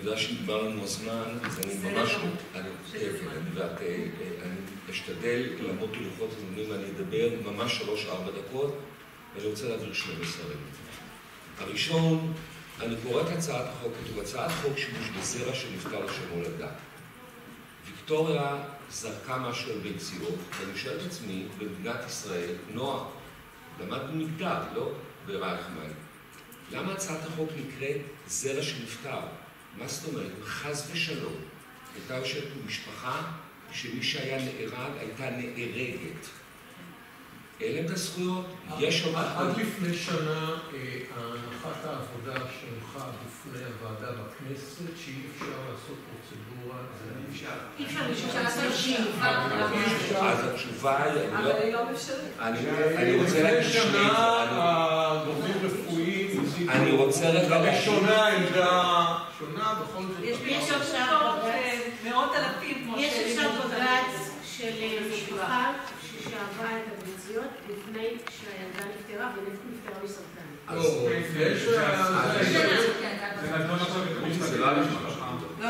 יודע שנגמר לנו הזמן, אז אני ממש... אני אשתדל לעמוד בלוחות הזמנים, ואני אדבר ממש 3-4 דקות, ואני רוצה להעביר 2 מסרים. הראשון, אני קורא את הצעת החוק, כתוב הצעת חוק שימוש בזרע שנפטר לשם הולדה. ויקטוריה זרקה משהו על ביציות, ואני שואל את עצמי, במדינת ישראל, נועה, למדנו מגדר, לא ברייכמן. למה הצעת החוק נקראת זרע שנפטר? מה זאת אומרת? חס ושלום. הייתה יושבת במשפחה שמי שהיה נהרג הייתה נהרגת. אלה את הזכויות, יש עוד... עד לפני שנה, הנחת העבודה שהונחה בפני הוועדה בכנסת, שאי אפשר לעשות פרוצדורה, אי אפשר לעשות שאיבה. אז התשובה היא... אבל היא לא אפשרית. אני רוצה להגיד שנה, הגורמים רפואיים... אני רוצה רגע להגיד... לראשונה עמדה שונה, בכל זאת... יש עכשיו מאות אלפים כמו יש עכשיו בג"ץ של משפחה ששאבה את הביציות לפני שהילדה נפטרה ונפטרה מסרטן. זה לא המשפחה.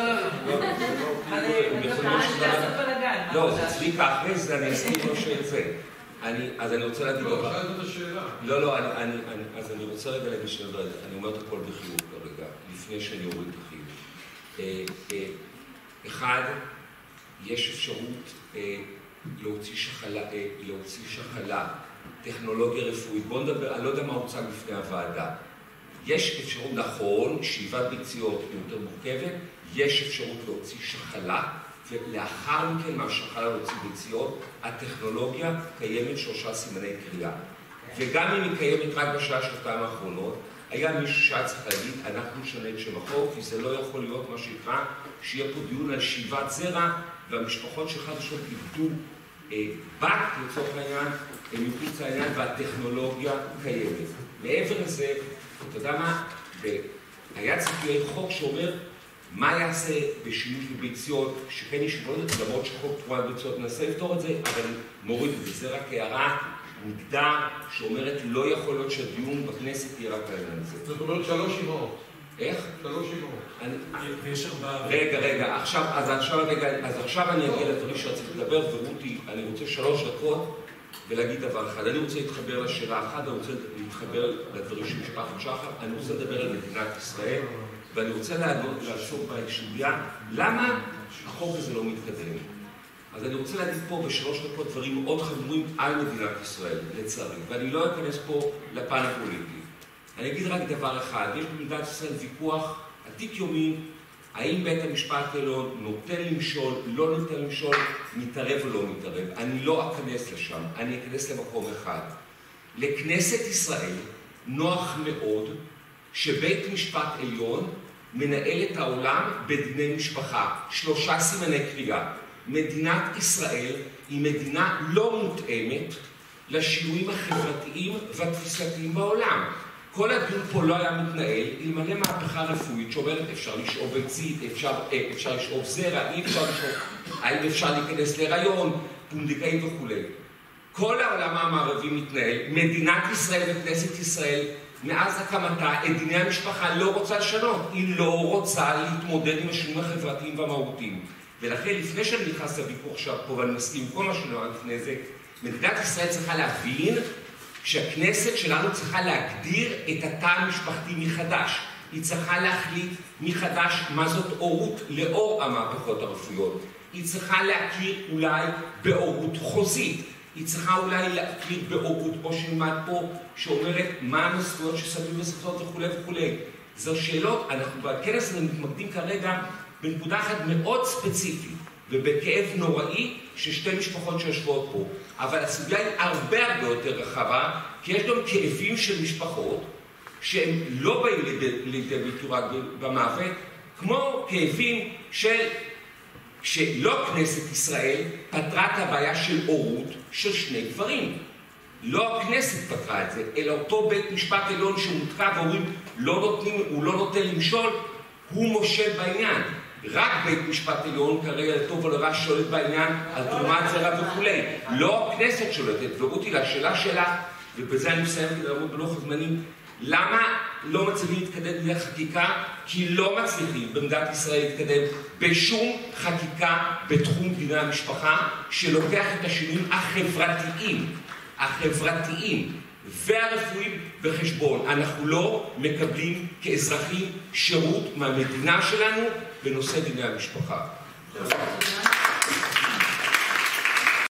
לא, זה צביקה, אחרי זה אני אסכים לו שזה. אז אני רוצה להגיד... לא, שאלת את השאלה. לא, אז אני רוצה רגע להגיד שני דברים. אני אומר את הכל בחיוב כרגע, לפני שאני אוריד את החיוב. אחד, יש אפשרות להוציא שחלה, טכנולוגיה רפואית. בואו נדבר, אני לא יודע מה הוצג בפני הוועדה. יש אפשרות, נכון, שאיבת ביציות היא יותר מורכבת, יש אפשרות להוציא שחלה, ולאחר מכן מהשחלה להוציא ביציות, הטכנולוגיה קיימת 3 סימני קריאה. וגם אם היא קיימת רק בשעה-שנתיים האחרונות, היה מישהו שהיה צריך להגיד, אנחנו נשנה את שם החוק, כי זה לא יכול להיות מה שנקרא, שיהיה פה דיון על שאיבת זרע, והמשפחות שלך ושוב איבדו בת לצורך העניין, הם יחוץ העניין, והטכנולוגיה קיימת. מעבר לזה, אתה יודע מה? היה צריך להיות חוק שאומר מה יעשה בשימוש בביציות, שכן ישבו את זה, למרות שחוק תרומת ביציות מנסה לפתור את זה, אבל מוריד את זה. זה רק הערה מגדר שאומרת לא יכול להיות שהדיון בכנסת יהיה רק העניין הזה. זאת אומרת 3 אימהות. איך? 3 אימהות. רגע, אז עכשיו אני אגיע לדברים שרציתי לדבר, ורותי, אני רוצה 3 דקות ולהגיד דבר אחד. אני רוצה להתחבר לשאלה אחת, אני רוצה להתחבר לדברים של משפחת שחר, אני רוצה לדבר על מדינת ישראל, ואני רוצה לעסוק בסוגיה, למה החוק הזה לא מתקדם? אז אני רוצה להגיד פה ב3 דקות דברים מאוד חמורים על מדינת ישראל, לצערי, ואני לא אכנס פה לפן הפוליטי. אני אגיד רק דבר אחד, יש במדינת ישראל ויכוח עתיק יומי, האם בית המשפט העליון נותן למשול, לא נותן למשול, מתערב או לא מתערב. אני לא אכנס לשם, אני אכנס למקום אחד. לכנסת ישראל נוח מאוד שבית משפט עליון מנהל את העולם בדיני משפחה. 3 סימני קריאה. מדינת ישראל היא מדינה לא מותאמת לשינויים החברתיים והתפיסתיים בעולם. כל הדיון פה לא היה מתנהל, אלמלא מהפכה רפואית שאומרת אפשר לשאוב ביצית, אפשר לשאוב זרע, אי אפשר לשאוב, האם אפשר להיכנס להיריון, פונדקאי וכו'. כל העולם המערבי מתנהל, מדינת ישראל וכנסת ישראל, מאז הקמתה, את דיני המשפחה לא רוצה לשנות, היא לא רוצה להתמודד עם השינויים החברתיים והמהותיים. ולכן לפני שאני נכנס לוויכוח עכשיו פה, ואני מסכים כל מה שנראה לפני זה, מדינת ישראל צריכה להבין שהכנסת שלנו צריכה להגדיר את התא המשפחתי מחדש. היא צריכה להחליט מחדש מה זאת הורות לאור המהפכות הרפואיות. היא צריכה להכיר אולי בהורות חוזית. היא צריכה אולי להכיר בהורות, כמו שנלמד פה, שאומרת מה הזכויות שסביב וסבתות וכו' וכו'. זו שאלות, אנחנו בכנס הזה מתמקדים כרגע בנקודה אחת מאוד ספציפית, ובכאב נוראי של 2 משפחות שיושבות פה. אבל הסוגיה היא הרבה יותר רחבה, כי יש גם כאבים של משפחות שהם לא באים לידי ביטוי רק במוות, כמו כאבים שלא כנסת ישראל פתרה את הבעיה של הורות של 2 גברים. לא הכנסת פתרה את זה, אלא אותו בית משפט עליון שמותקע ואומרים הוא לא נותן למשול, הוא מושל בעניין. רק בית משפט עליון כרגע לטוב או לרע שולט בעניין על תרומת זרע וכו'. לא הכנסת שולטת. ורותי לשאלה שלה, ובזה אני מסיים כדי לעמוד בלוח הזמנים, למה לא מצליחים להתקדם לחקיקה? כי לא מצליחים במדינת ישראל להתקדם בשום חקיקה בתחום דיני המשפחה שלוקח את השינויים החברתיים והרפואיים בחשבון. אנחנו לא מקבלים כאזרחים שירות מהמדינה שלנו בנושא דיני המשפחה.